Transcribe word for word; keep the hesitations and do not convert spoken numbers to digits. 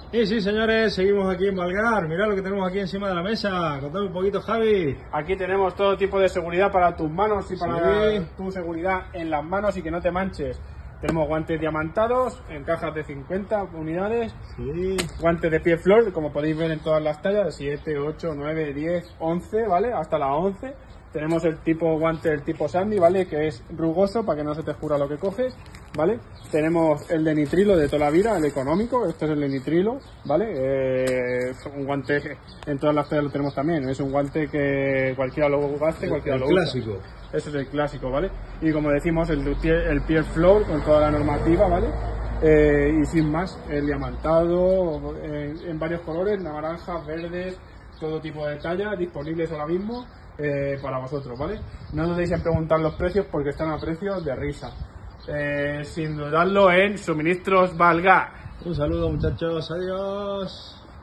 Y sí, señores, seguimos aquí en Valgar. Mirad lo que tenemos aquí encima de la mesa. Contame un poquito, Javi. Aquí tenemos todo tipo de seguridad para tus manos y para Sí. tu seguridad en las manos y que no te manches. Tenemos guantes diamantados en cajas de cincuenta unidades. Sí. Guantes de pie flor, como podéis ver en todas las tallas, de siete, ocho, nueve, diez, once, ¿vale? Hasta la once. Tenemos el tipo guante, el tipo Sandy, ¿vale? Que es rugoso para que no se te escurra lo que coges, ¿vale? Tenemos el de nitrilo de toda la vida, el económico. Este es el de nitrilo, ¿vale? Eh, un guante, en todas las tallas lo tenemos también. Es un guante que cualquiera lo gaste, cualquiera El lo clásico. usa. Ese es el clásico, ¿vale? Y como decimos, el, de pie- el Pier Floor con toda la normativa, ¿vale? Eh, y sin más, el diamantado en, en varios colores, naranjas, verdes, todo tipo de tallas disponibles ahora mismo eh, para vosotros, ¿vale? No dudéis en preguntar los precios porque están a precios de risa. Eh, sin dudarlo en Suministros Valgar. Un saludo, muchachos. Adiós.